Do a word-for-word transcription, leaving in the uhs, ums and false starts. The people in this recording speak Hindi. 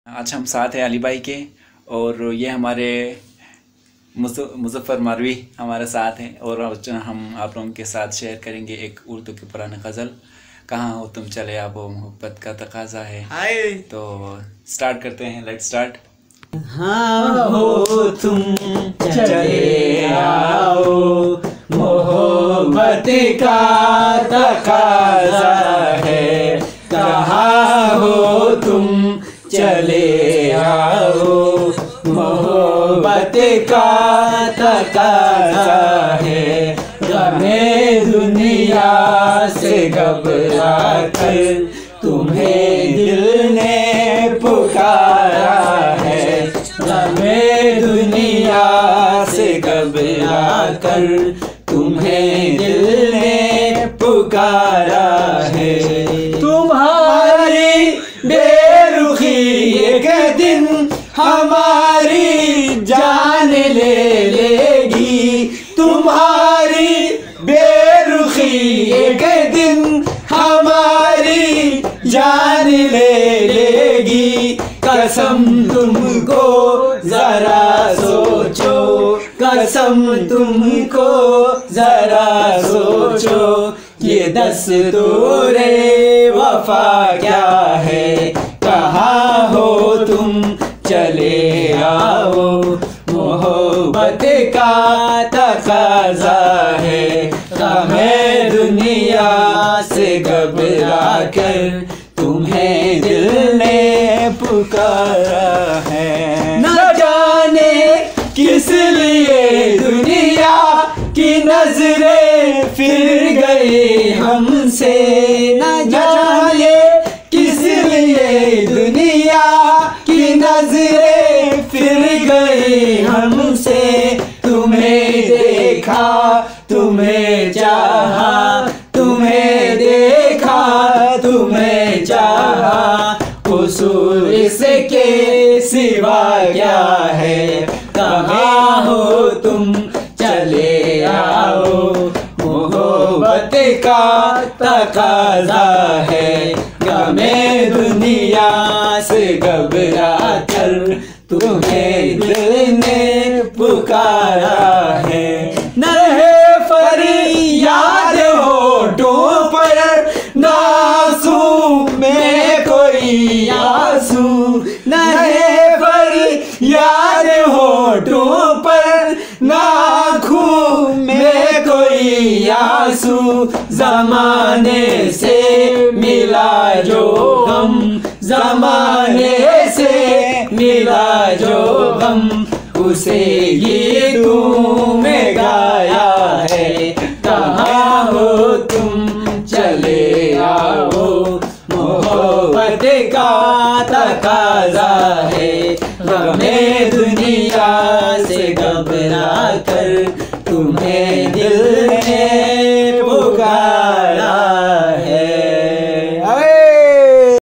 आज हम साथ हैं अली भाई के, और ये हमारे मुज़फ़्फ़र मरवी हमारे साथ हैं, और हम आप लोगों के साथ शेयर करेंगे एक उर्दू की पुरानी गज़ल, कहाँ हो तुम चले आओ मोहब्बत का तकाज़ा है। हाय, तो स्टार्ट करते हैं, लेट स्टार्ट। हाँ हो तुम चले आओ मोहब्बत का तकाज़ा है, कहाँ हो तुम चले आओ मोहब्बत का तकाज़ा है। गमे दुनिया से घबरा कर तुम्हें दिल ने पुकारा है, गमे दुनिया से घबरा कर तुम्हें दिल ने पुकारा है। तुम्हारी बेरुखी एक दिन हमारी जान ले लेगी, तुम्हारी बेरुखी एक दिन हमारी जान ले लेगी। कसम तुमको जरा सोचो, कसम तुमको जरा सोचो, ये दस्तूरे वफा क्या है, कहाँ हो तुम चले आओ मोहब्बत का तकाज़ा है। गमे दुनिया से घबरा कर तुम्हें दिल ने पुकारा है। न जाने किस लिए दुनिया की नजरें फिर गई हमसे, न जाने किस लिए दुनिया की नजरें फिर गई हमसे। तुम्हें देखा तुम्हें चाहा, तुम्हें देखा तुम्हें चाहा, कसूर इसके सिवा क्या है, कहाँ हो तुम चले आओ मोहब्बत का तकाज़ा है। गमे दुनिया से घबरा कर तुम्हें दिल ने पुकारा है। न है फरियाद होठों पर, न आंसू में कोई आंसू, न है फरियाद होठों पर, न आँखों में कोई आंसू। ज़माने से मिला जो गम, ज़माने से मिला जो गम, उसे गीतों में गाया है। कहाँ हो तुम चले आओ मोहब्बत का तकाज़ा है। गमे दुनिया से घबरा कर तुम्हें दिल